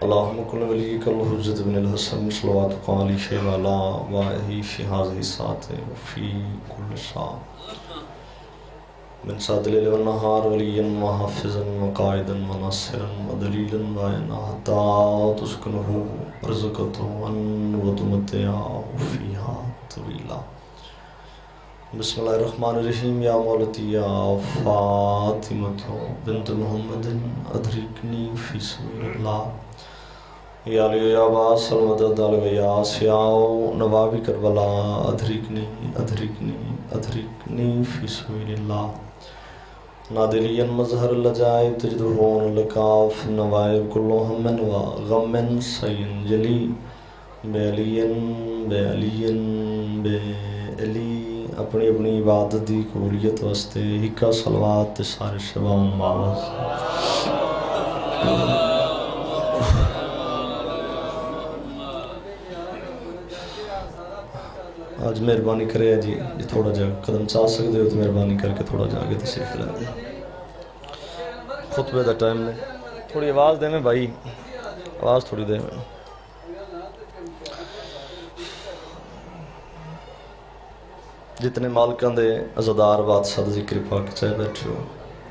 اللهم كن وليك الحجة بن الحسن صلوات قال شيء ولا وهي في هذه الساعة وفي كل ساعة من ساعة الليل والنهار وليا وحافظا وقائدا وناصرا ودليلا وعينا حتى تسكنه رزقته وتمتعه فيها طويلا. بسم الله الرحمن الرحيم. يا مولتي يا فاطمة بنت محمد أدركني في سبيل الله. يا علي يا عباس المدد يا آسيا نواب کربلا أدركني أدركني أدركني في سبيل الله. نادليا مظهر اللجائب تجدهون لكاف النوائب كل هم وغم سينجلي بعليا بعليا بعلي. اپنی اپنی عبادت دی قبولیت واسطے ہکا صلوات سارے شبان باواز. آج مہربانی کرے جی تھوڑا جا قدم چاہ سکتے ہو تو مہربانی کر کے تھوڑا جا کے تشریف لے دیں. خطبے دا ٹائم میں تھوڑی آواز دے میں بھائی، آواز تھوڑی دے میں. جتنے مالکان دے عزدار بادشاہ ذکر پاک چاہے بیٹھے ہو،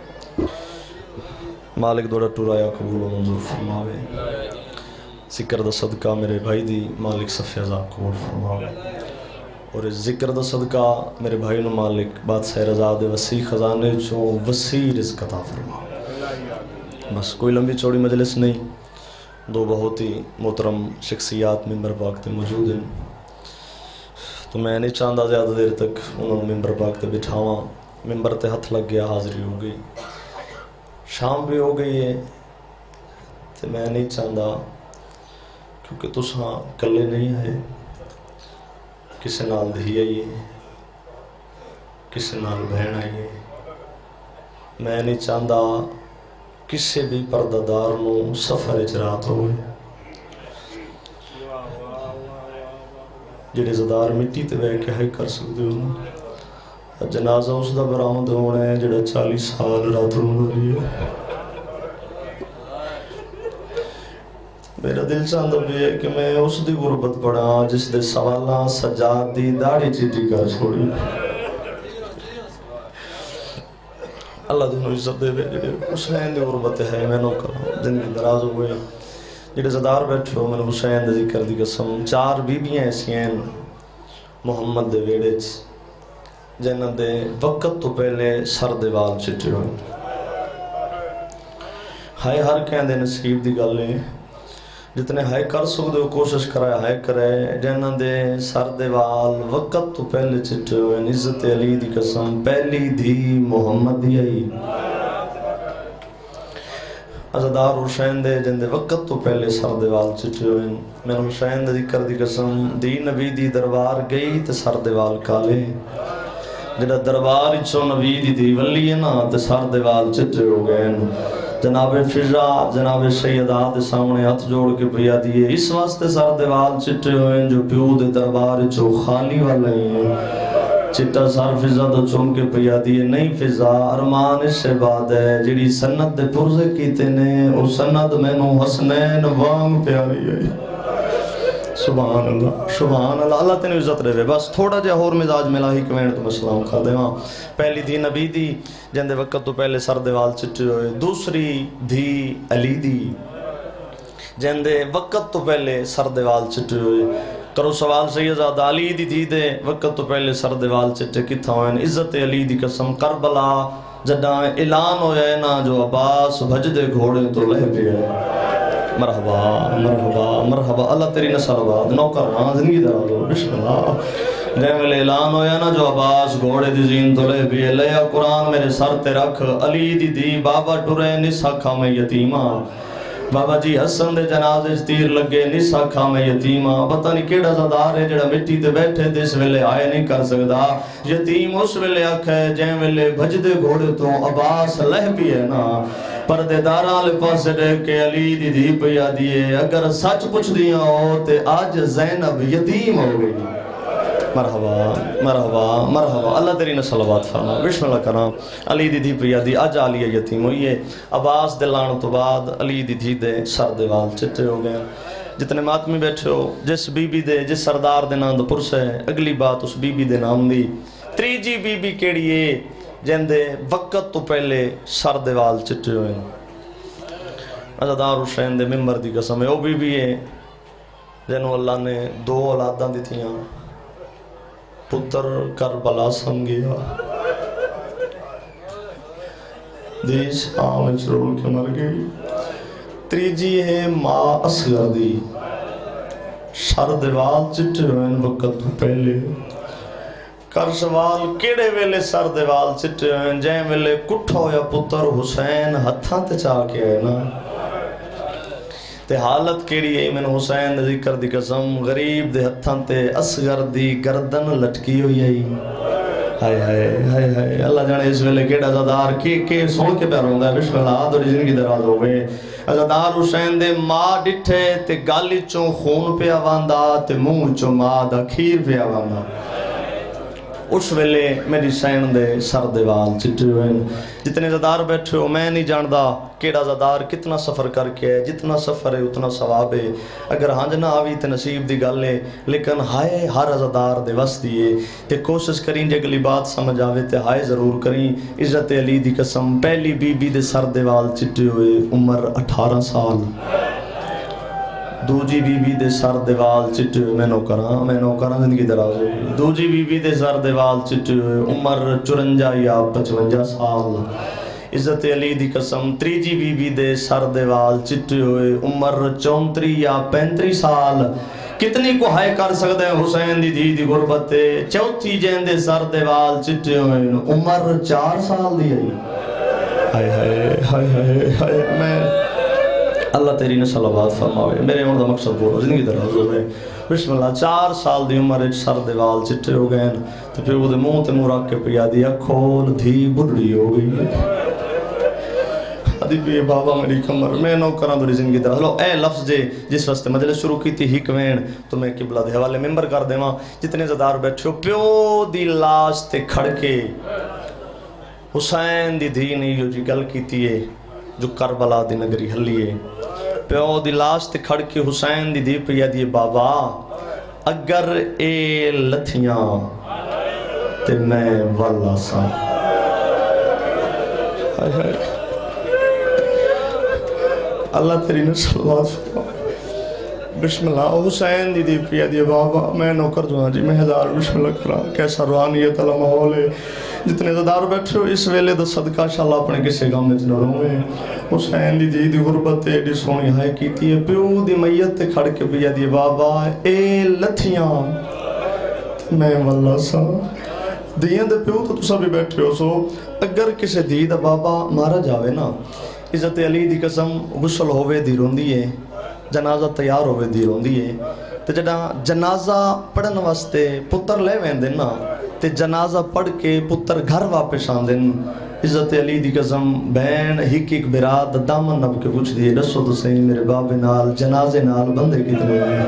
مالک دوڑا ٹورایا قبول و منظور فرماوے. ذکر دا صدقہ میرے بھائی دی مالک صفی ازا قبول فرماوے، اور اس ذکر دا صدقہ میرے بھائی نو مالک بادشاہ رضا دے وسیع خزانے چوں وسیع رزق عطا فرماوے. بس کوئی لمبی چوڑی مجلس نہیں، دو بہت ہی محترم شخصیات ممبر پاک تے موجود ہیں، تو میں نہیں چاہتا زیادہ دیر تک انہوں نے ممبر پاک تے بٹھاواں. ممبر تے ہتھ لگ گیا، حاضری ہو گئی، شام بھی ہو گئی ہے، تو میں نہیں چاہتا کیونکہ تساں کلے نہیں آئے، کسے نال دھی آئی ہے، کسے نال بہن آئی ہے. میں نہیں چاہتا کسے بھی پردہ دار نو سفر اجرات ہوئے. جڑے زدار مٹی تے بیٹھ کے ہے کر سکتے ہو. جنازہ اس دا برآمد ہونا ہے جڑا 40 سال رات رو رہی ہے. میرا دل چاہتا بھی ہے کہ میں اس دی غربت پڑھا جس دے سوالاں سجاد دی داڑھی چیٹی کر چھوڑی. اللہ دنوں عزت دے بے جڑے حسین دی غربت ہے میں نو کرا زندگی دراز ہوئے. جڑے زدار بیٹھے ہو میں نے حسین دے ذکر دی قسم. 4 بیبیاں ایسی ہیں محمد دے ویڑے جنہ دے وقت تو پہلے سر دے وال چٹے ہوئے. ہائے ہر کہیں دے نصیب دی گالیں جتنے ہائے کر سکتے ہو کوشش کرائے ہائے کرے جنہ دے سر دے وال وقت تو پہلے چٹے ہوئے. عزت علی دی قسم پہلی دھی محمد دی آئی عزدار حسین دے جن دے وقت تو پہلے سر دے وال چٹے ہوئے. میں نے حسین دے ذکر دی قسم دی نبی دی دربار گئی تے سر دے وال کالے. جنہ دربار چو نبی دی ولی ہے نا تے سر دے وال چٹے ہو گئے. جناب فضا جناب سیدہ دے سامنے ہاتھ جوڑ کے پیا دیئے اس واسطے سر دے وال چٹے ہوئے جو پیو دے دربار چو خالی والے ہیں. چٹا سر فضا تو چون کے پیا دیئے نہیں فضا ارمان اس سے بعد ہے جڑی سنت دے پرزے کیتے نے اور سنت میں نو حسنین وانگ پیاری ہے. سبحان اللہ سبحان اللہ. اللہ تینے عزت رہے. بس تھوڑا جا اور مزاج ملاہی کوین تو میں سلام کھا دے. پہلی دھی نبی دی جن دے وقت تو پہلے سر دے وال چٹے ہوئے. دوسری دھی علی دی جن دے وقت تو پہلے سر دے وال چٹے ہوئے. کرو سوال سیدہ علی دی دی دے وقت تو پہلے سر دے وال چٹے کتھا ہوئے. عزت علی دی قسم کربلا جداں اعلان ہویا ہے نا جو عباس بھج دے گھوڑے تو لے پیا ہے. مرحبا مرحبا مرحبا. اللہ تیری نسل آباد نوکر ہاں زندگی دراز ہو. بسم اللہ. جے میں اعلان ہویا نا جو عباس گھوڑے دی زین تو لے پیا لیا قرآن میرے سر تے رکھ. علی دی دی بابا ٹرے نسا کھا میں یتیمہ. بابا جی حسن دے جنازے تیر لگے نسا کھا میں یتیمہ. پتہ نہیں کیڑا زدار ہے جڑا مٹی تے بیٹھے تے اس ویلے آئے نہیں کر سکدا. یتیم اس ویلے آکھ ہے جیں ویلے بھج دے گھوڑے تو عباس لہ بھی ہے نا. پردے داراں لے پاسے رہ کے علی دی دی پیا دیئے. اگر سچ پوچھ دیاں ہو تے آج زینب یتیم ہو گئی. مرحبا مرحبا مرحبا اللہ تیری نے صلوات فرما بسم اللہ کرا علی دی دھی پریا دی اج علی یتیم ہوئی ہے عباس دے لان تو بعد علی دی دھی دے سر دے وال چٹے ہو گئے جتنے ماتمی بیٹھے ہو جس بی بی دے جس سردار دے نام دے پرس ہے اگلی بات اس بی بی دے نام دی تریجی بی بی کیڑی ہے جن دے وقت تو پہلے سر دے وال چٹے ہوئے عزادار حسین دے ممبر دی قسم ہے او بی بی ہے جنہوں اللہ نے 2 اولاداں دی تھیاں پتر کربلا سمگیا دیش آمیں چرول کے مر گئی تریجی ہے ماں اصغر دی سر دیوال چٹے ہوئے وقت تو پہلے کر سوال کیڑے ویلے سر دیوال چٹے ہوئے جائیں ویلے کٹھا ہویا پتر حسین ہتھاں تے چاہ کے ہے نا تے حالت کیڑی ہے میں حسین دے ذکر دی قسم غریب دے ہتھاں تے اصغر دی گردن لٹکی ہوئی ہے ہائے ہائے ہائے ہائے اللہ جانے اس ویلے کیڑا زادار کے سن کے پہ رہوں گا بسم اللہ آدھوری زندگی دراز ہو گئے عزادار حسین دے ماں ڈٹھے تے گالی چوں خون پہ آواندہ تے منہ چوں ماں دا کھیر پہ آواندہ اس ویلے میری سین دے سر دے وال چٹے ہوئے جتنے زدار بیٹھے ہو میں نہیں جاندہ کیڑا زدار کتنا سفر کر کے ہے جتنا سفر ہے اتنا ثواب ہے اگر ہنج نہ آوی تے نصیب دی گل ہے لیکن ہائے ہر زدار دے وس دیئے تے کوشش کریں جے اگلی بات سمجھ آوے تے ہائے ضرور کریں عزت علی دی قسم پہلی بی بی دے سر دے وال چٹے ہوئے عمر 18 سال دوجی بی بی دے سر دیوال چٹے ہوئے میں نوکراں زندگی دراز ہوئی دوجی بی بی دے سر دیوال چٹے ہوئے عمر 54 یا 55 سال عزت علی دی قسم تریجی بی بی دے سر دیوال چٹے ہوئے عمر 34 یا 35 سال کتنی کو ہائے کر سکتے ہیں حسین دی دھی دی غربت چوتھی جین دے سر دیوال چٹے ہوئے عمر 4 سال دی ہائے ہائے ہائے ہائے ہائے میں اللہ تیری نے صلوات فرماوے میرے عمر دا مقصد بولو زندگی دراز ہوئے بسم اللہ 4 سال دی عمر سر دیوال چٹے ہو گئے تو پھر وہ دے منہ تے منہ رکھ کے پیا دیا کھول دھی بڑھڑی ہو گئی ادھی بھی بابا میری کمر میں نو کراں دوری زندگی دراز لو اے لفظ جس واسطے مجلس شروع کی تھی ہکوین تو میں قبلہ دے حوالے ممبر کر دیواں جتنے زدار بیٹھے ہو پیو دی لاش تے کھڑ کے حسین دی دھی نے یہ جی گل کیتی ہے جو کربلا دی نگری ہلیے پیو دی لاش تے کھڑ کے حسین دی دی پیا دی بابا اگر اے لتھیاں تے میں والا سا اللہ تیری نے صلوات فرما بسم اللہ حسین دی پیا دی بابا میں نوکر جو جی میں ہزار بسم اللہ کرا کیسا روحانیت اللہ ماحول ہے جتنے زدار بیٹھے ہو اس ویلے دا صدقہ شاءاللہ اپنے کسے گام میں جنروں میں حسین دی غربت ایڈی سونی ہائے کیتی ہے پیو دی میت تے کھڑ کے پیا دی بابا اے لتھیاں میں واللہ سا دیاں دے پیو تو تسا بھی بیٹھے ہو سو اگر کسے دی دا بابا مارا جاوے نا عزت علی دی قسم غسل ہوئے دی روندی ہے جنازہ تیار ہوئے دی روندی ہے تے جڑا جنازہ پڑھن واسطے پتر لے ویندے نا تے جنازہ پڑھ کے پتر گھر واپس آندن عزت علی دی قسم بین ہک براد دامن نب کے پوچھ دیئے رسو تو صحیح میرے باب نال جنازے نال بندے کتنے ہیں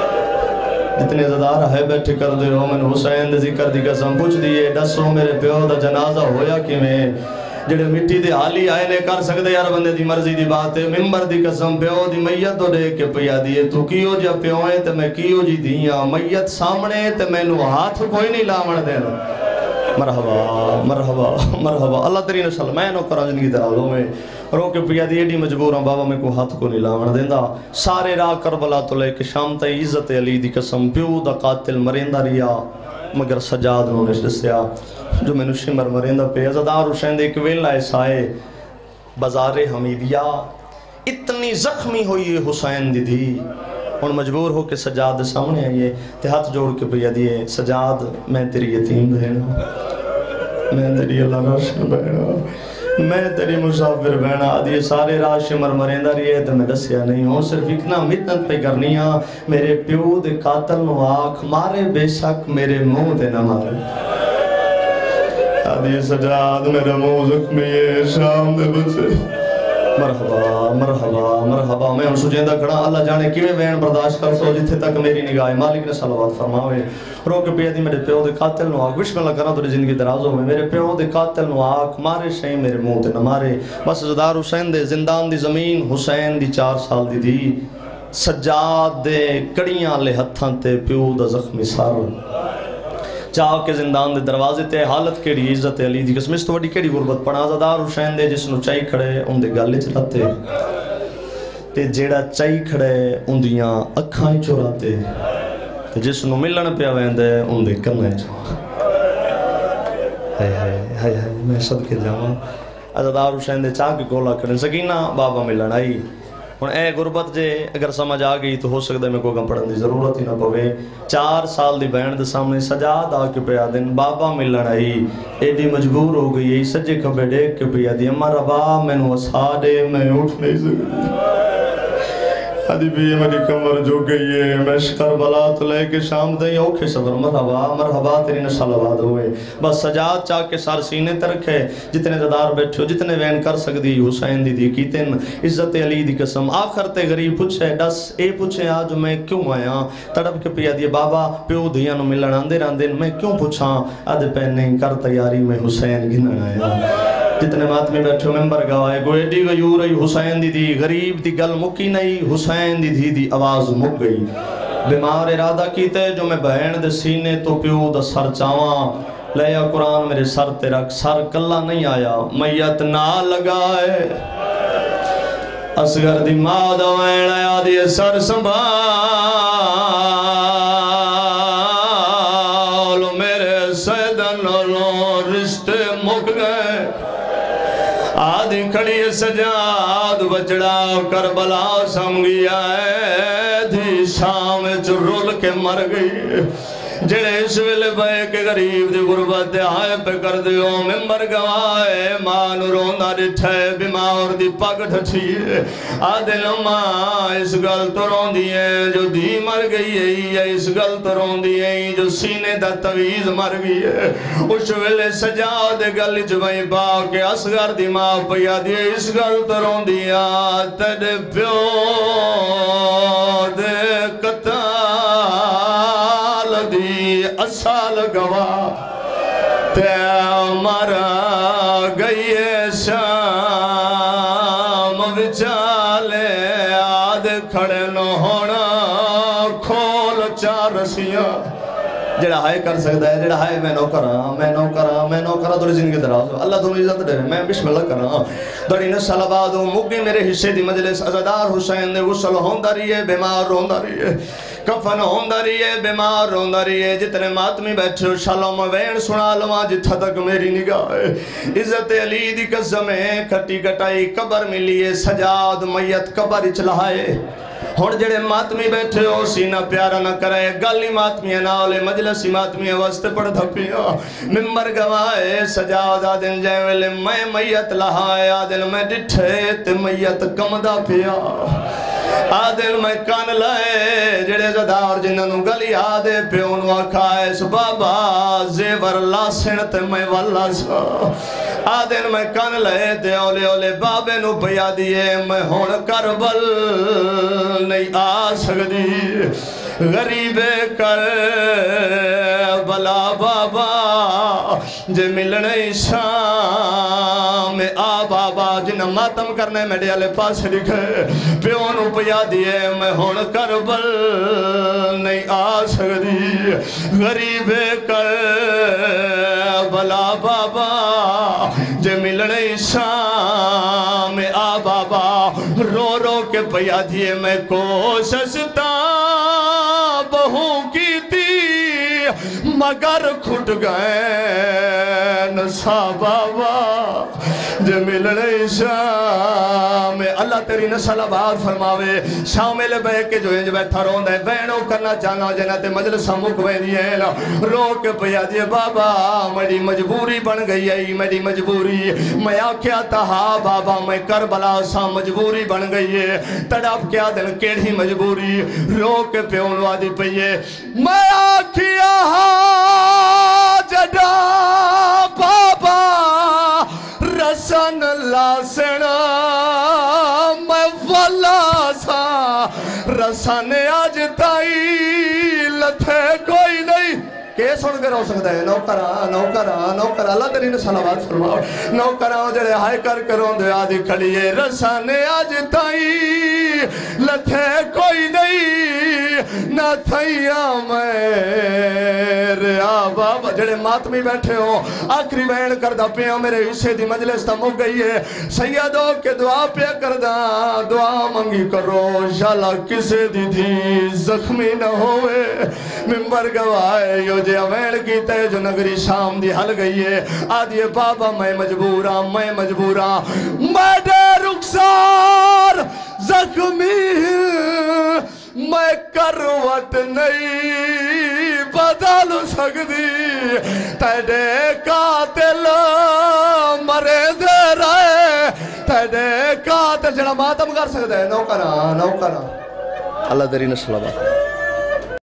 جتنے زدار ہے بیٹھے کر دے ہو میں حسین دے ذکر دی قسم پوچھ دیئے رسو میرے پیو دا جنازہ ہویا کی میں جڑے مٹی دے حالی آئے نے کر سکتے یار بندے دی مرضی دی بات ہے ممبر دی قسم پیو دی میت تو دے کے پیا دیئے تو کیو جا پیو ہے تے میں کیو جی دیاں میت سامنے تے میں نو ہاتھ کوئی نہیں لامن دینا مرحبا مرحبا مرحبا اللہ تیری نسل میں نو کرا زندگی درازوں میں رو کے پیا دی ایڈی مجبوراں بابا میں کو ہاتھ کو نہیں لامن دینا سارے راہ کربلا تو لے کے شام تے عزت علی دی قسم پیو دا قاتل مریندہ ریا مگر سجاد نو نے دسیا جو میں نے شمر مریندہ پہ عزادار حسین دے ایک ویلہ ایسا ہے بازار حمیدیہ اتنی زخمی ہوئی حسین دی دی اور مجبور ہو کے سجاد سامنے آئیے تے ہاتھ جوڑ کے پیا دیئے سجاد میں تیری یتیم بہنا میں تیری اللہ راشن بہنا میں تیری مسافر بہنا آدھیے سارے راہ شمر مریندہ رہی ہے تو میں دسیا نہیں ہوں صرف اتنا متنت پہ کرنی ہاں میرے پیو دے قاتل نو آنکھ مارے بے شک میرے منہ دے نہ مارے آدھیے سجاد میرا منہ زخمی ہے شام دے بچے مرحبا مرحبا مرحبا میں ہوں سجیندہ کھڑا اللہ جانے کیویں وین برداشت کر سو جتھے تک میری نگاہ مالک نے صلوات فرماوے رو کے پیا دی میرے پیو دے قاتل نو آگ بسم اللہ کرنا تو زندگی دراز ہوئے میرے پیو دے قاتل نو آگ مارے شہیں میرے منہ تے نہ مارے بس زدار حسین دے زندان دی زمین حسین دی 4 سال دی دی سجاد دے کڑیاں لے ہتھاں تے پیو دا زخمی سار چاہ کے زندان دے دروازے تے حالت کیڑی عزت علی دی قسم اس تو وڈی کیڑی غربت پڑا زدار حسین دے جس نو چائی کھڑے ان دے گالے چلاتے تے جیڑا چائی کھڑے ان دیاں اکھاں چوراتے تے جس نو ملن پیا ویندے ان دے کنے چو ہائے میں صدقے جاواں زدار حسین دے چاہ کے کولا کھڑے سکینہ بابا ملن آئی ہن اے غربت جے اگر سمجھ آ گئی تو ہو سکتا ہے میں کوئی کم پڑھن دی ضرورت ہی نہ پوے 4 سال دی بہن دے سامنے سجاد آ کے پیا دن بابا ملن آئی ایڈی مجبور ہو گئی ہے سجے کھبے ڈیک کے پیا دی اما ربا میں نو اسا دے میں اٹھ نہیں سکتی آدھی بھی میری کمر جو گئی ہے میں کربلا تو لے کے شام دیں اوکھے صبر مرحبا مرحبا تیری نسل آباد ہوئے بس سجاد چاہ کے سار سینے ترکھے جتنے زدار بیٹھے ہو جتنے وین کر سکتی حسین دی دی کیتن عزت علی دی قسم آخر تے غریب پوچھے ڈس اے پوچھے آج میں کیوں آیا تڑپ کے پیا دیے بابا پیو دھیاں نو ملن آندے راندے میں کیوں پوچھاں آدھے پہنے کر تیاری میں حسین گھنن آیا جتنے ماتمی بیٹھے ہو ممبر گوائے گوئے دی غیور ای حسین دی دی غریب دی گل مکی نہیں حسین دی دی آواز مک گئی بیمار ارادہ کیتے جو میں بہن دے سینے تو پیو دا سر چاواں لیا قرآن میرے سر تے رکھ سر کلا نہیں آیا میت نہ لگائے اصغر دی ماں دا وین آیا دی سر سنبھال میرے سیدن لو رشتے مک گئے آدھی کھڑی سجاد بچڑا کربلا سمگیا ہے دھی شام چرول کے مر گئی جڑے اس ویلے بے کے غریب دی غربت آئے پہ کر دیو ممبر گوائے مان روندہ ڈٹھے بیمار دی پگ ڈھٹھی آدھے لمحہ اس گل تو روندی ہے جو دی مر گئی ہے یا اس گل تو روندی ہے جو سینے دا تویز مر گئی ہے اس ویلے سجاد گل جبائی باؤ کے اصغر دی ماں پیا دی اس گل تو روندی ہے تیرے پیو دے قطع اسال گواہ تے مرا گئی شام وچالے آدھ کھڑے نو ہونا کھول 4 رسیاں جڑا ہائے کر سکتا ہے جڑا ہائے میں نو کراں تھوڑی زندگی دراز اللہ تمہیں عزت دے میں بسم اللہ کراں تھوڑی نسل آباد ہو مگی میرے حصے دی مجلس عزادار حسین دے غسل ہوندہ رہی ہے بیمار ہوندہ رہی ہے کفن ہوندہ رہی ہے بیمار ہوندہ رہی ہے جتنے ماتمی بیٹھے ہو شالوں وین سنا لواں جتھا تک میری نگاہ ہے عزت علی دی قسم ہے کھٹی کٹائی قبر ملی ہے سجاد میت قبر اچلائے ہون جڑے ماتمی بیٹھے ہو سینہ پیارا نہ کرے گلی ماتمی نالے مجلسی ماتمی واسطے پڑھ دھپیا ممبر گوائے سجاد آدن جائے ویلے میں میت لہائے آدن میں ڈٹھے تے میت کمدہ پیا آدن میں کان لائے جڑے زدار جنہوں گلی آدے پیونو آکھائے بابا زیور لاسن تے میں والا سا آدن میں کان لائے تے اولے اولے بابے نو پیا دیئے میں ہون کربل نہیں آ سکتی غریب کر بلا بابا جے ملنے شام آ بابا جنہ ماتم کرنے میڈے والے پاس لکھے پیونو پیا دیئے میں ہون کربل نہیں آ سکتی غریب کر بلا بابا جے ملنے شام آ بابا رو رو کے پیا دیئے میں کوششتا بہو کی تھی مگر کھٹ گئے نسا بابا جے ملنے شام اللہ تیری نسل آباد فرماوے شامل بے کے جو انج بیٹھا رون دے بینو کرنا چاہنا جنہ تے مجلس مکوے دیئے رو کے پیا دیئے بابا میری مجبوری بن گئی ہے میری مجبوری میں آکھیا تہا بابا میں کربلا سا مجبوری بن گئی ہے تڑپ کیا دل کیڑی مجبوری رو کے پیون وادی پئیے میں آکھیا جڑا بابا رسن لاسنا رسانے آج تائی لتھے کوئی نہیں کہ سن کے رو سکتا ہے نوکرہ اللہ تیری نے صلوات فرماؤ نوکرہ جڑے ہائے کر کروں دے آدھی کھڑیے رسانے آج تائی لتھے کوئی نہیں نہ تھیاں میرے آبا جڑے ماتمی بیٹھے ہو آخری بین کردہ پیا میرے حصے دی مجلس تا مک گئی ہے سیدوں کے دعا پیا کردہ دعا منگی کرو شالا کسے دی تھی زخمی نہ ہوئے ممبر گوائے یو جے اوین کیتے جو نگری شام دی حل گئی ہے آدھیے بابا میں مجبورا میرے رخسار زخمی میں کروٹ نہیں بدل سکتی تیرے قاتل مرے دے رہے تیرے قاتل جڑا ماتم کر سکتا ہے نوکرہ اللہ تیری نے صلوات